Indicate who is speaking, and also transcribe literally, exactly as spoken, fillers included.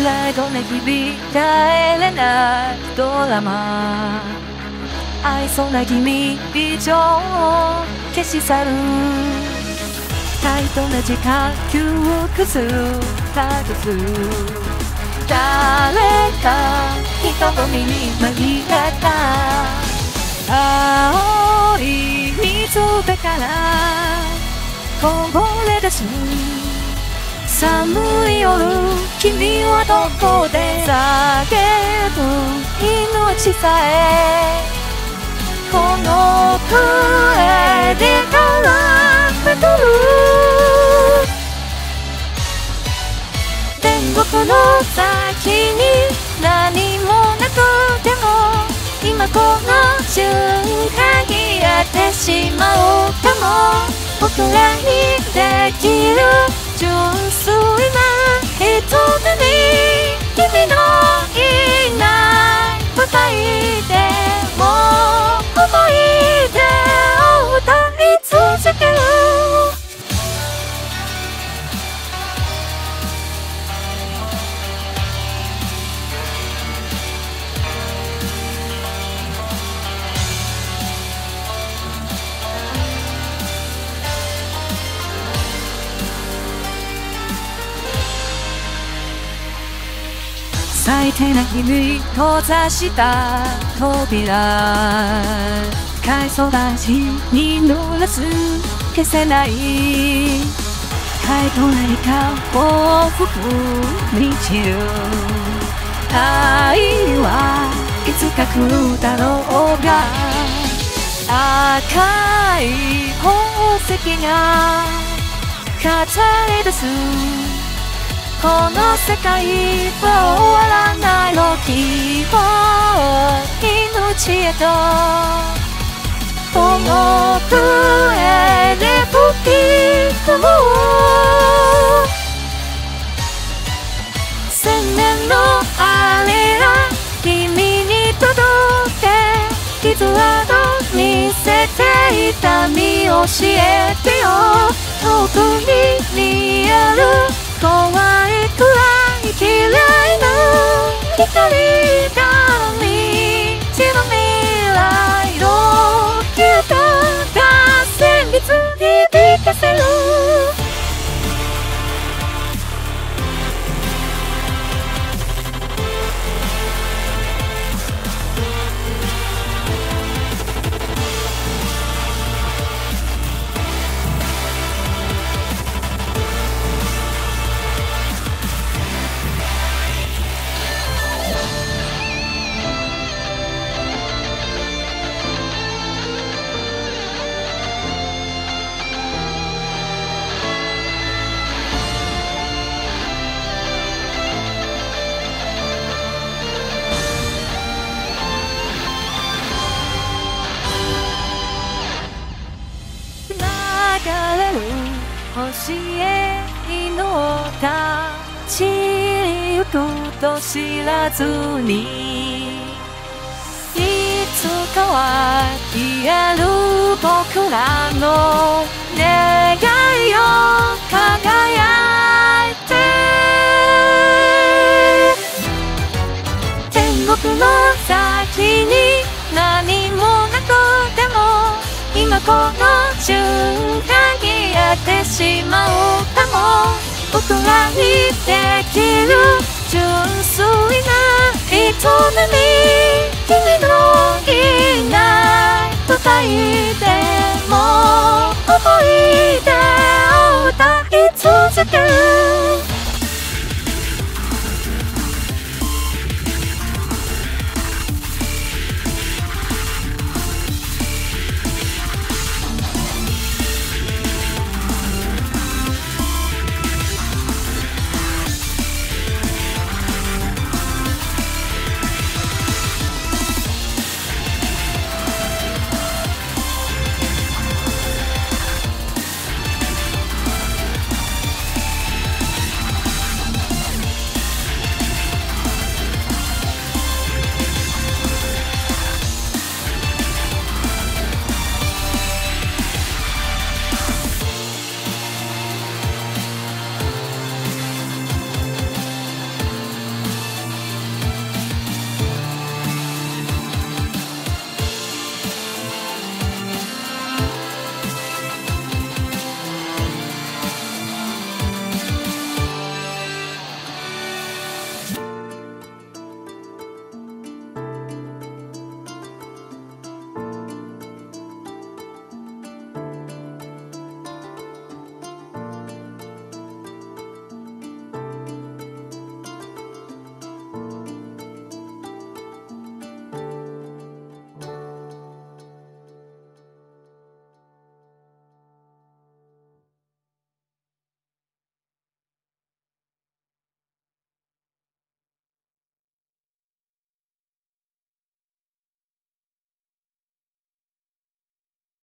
Speaker 1: 辛いどんな日々耐えれないドラマ愛想な君美女を消し去るタイトな時間窮屈たどす誰か人混みに紛れた青い水辺からこぼれ出す寒い夜君はどこで叫ぶ命さえこの声でからめとる天国の先に何もなくても今この瞬間消えてしまうかも僕らにできる純粋な瞳に君のいない舞台でも思い出を歌い続ける最低な日々閉ざした扉海藻男子に濡らす消せない態度何かを吹く道愛はいつか来るだろうが赤い宝石が飾り出すこの世界は終わらないの希望命へと重く絵で吹き込む千年のあれが君に届け傷跡見せて痛み教えてよ遠くに見える怖いくらい嫌いな光が道の未来を消えたが旋律響かせる流れる星へ祈った散りゆくと知らずにいつかは消える僕らの願いを輝いて天国の先に何もなくても今この瞬間消えてしまうかも僕らにできる純粋な瞳に君のいない舞台でも思い出を歌い続ける